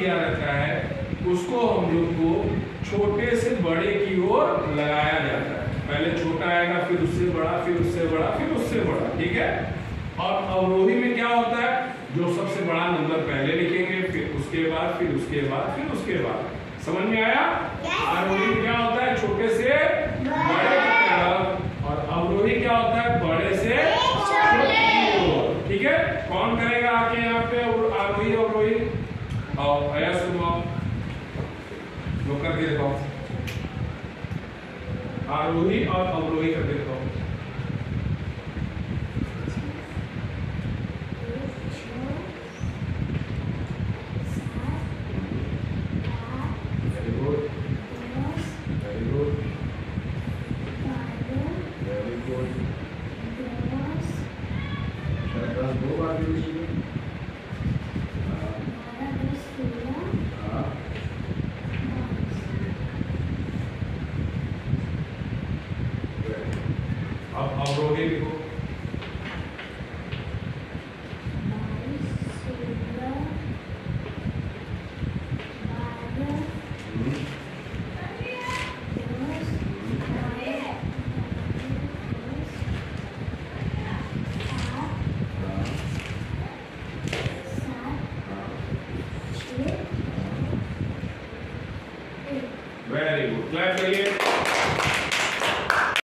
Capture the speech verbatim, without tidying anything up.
दिया रहता है उसको हम लोग को छोटे से बड़े की ओर लगाया जाता है। पहले छोटा आएगा, फिर उससे बड़ा, फिर उससे बड़ा, फिर उससे बड़ा, ठीक है। और अवरोही में क्या होता है, जो सबसे बड़ा नंबर पहले लिखेंगे, फिर उसके बाद, फिर उसके बाद, फिर उसके बाद। समझ में आया? आरोही में क्या होता है, छोटे से बड़े की तरफ, और अवरोही क्या होता है, बड़े से छोटे की ओर। ठीक है, कौन करेगा आके यहाँ पे आरोही अवरोही? आओ आया सुनो, लोग करके दिखाओ, आरोही और अवरोही करके दिखाओ। Very good, very good, very good. दस दो बार लीजिए। अब अवरोही लिखो। वेरी गुड, क्लैप करिए।